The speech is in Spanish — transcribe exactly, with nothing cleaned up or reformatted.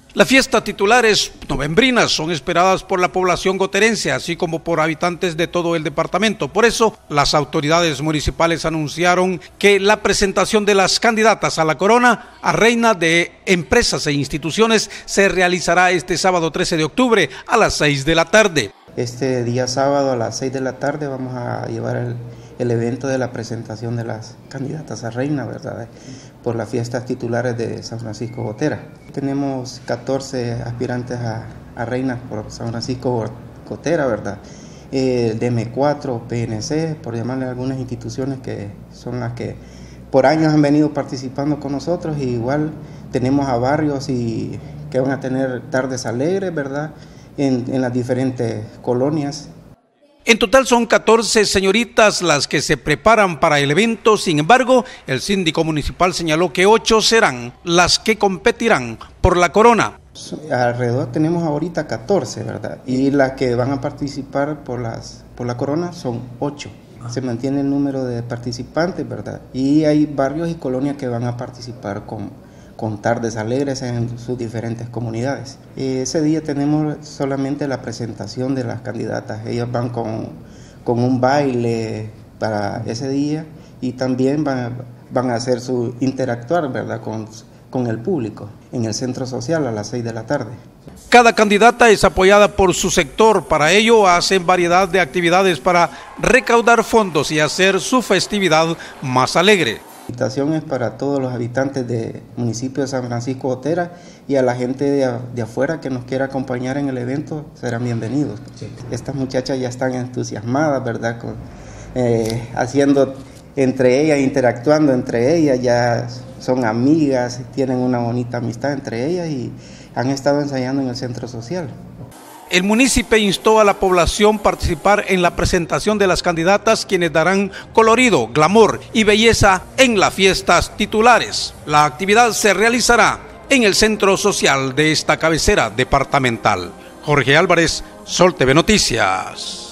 Las fiestas titulares novembrinas son esperadas por la población goterense, así como por habitantes de todo el departamento. Por eso, las autoridades municipales anunciaron que la presentación de las candidatas a la corona a reina de empresas e instituciones se realizará este sábado trece de octubre a las seis de la tarde. Este día sábado a las seis de la tarde vamos a llevar el, el evento de la presentación de las candidatas a reina, ¿verdad? Por las fiestas titulares de San Francisco Gotera. Tenemos catorce aspirantes a, a reina por San Francisco Gotera, ¿verdad? Eh, D M cuatro, P N C, por llamarle a algunas instituciones que son las que por años han venido participando con nosotros, y igual tenemos a barrios y que van a tener tardes alegres, ¿verdad? En, en las diferentes colonias. En total son catorce señoritas las que se preparan para el evento. Sin embargo, el síndico municipal señaló que ocho serán las que competirán por la corona. Alrededor tenemos ahorita catorce, ¿verdad? Y las que van a participar por, las, por la corona son ocho. Se mantiene el número de participantes, ¿verdad? Y hay barrios y colonias que van a participar con con tardes alegres en sus diferentes comunidades. Ese día tenemos solamente la presentación de las candidatas. Ellas van con, con un baile para ese día, y también van, van a hacer su interactuar, ¿verdad?, con, con el público en el centro social a las seis de la tarde. Cada candidata es apoyada por su sector. Para ello hacen variedad de actividades para recaudar fondos y hacer su festividad más alegre. La invitación es para todos los habitantes del municipio de San Francisco Gotera, y a la gente de, de afuera que nos quiera acompañar en el evento serán bienvenidos. Sí. Estas muchachas ya están entusiasmadas, ¿verdad? Con, eh, haciendo entre ellas, interactuando entre ellas, ya son amigas, tienen una bonita amistad entre ellas y han estado ensayando en el centro social. El municipio instó a la población a participar en la presentación de las candidatas, quienes darán colorido, glamour y belleza en las fiestas titulares. La actividad se realizará en el centro social de esta cabecera departamental. Jorge Álvarez, Sol T V Noticias.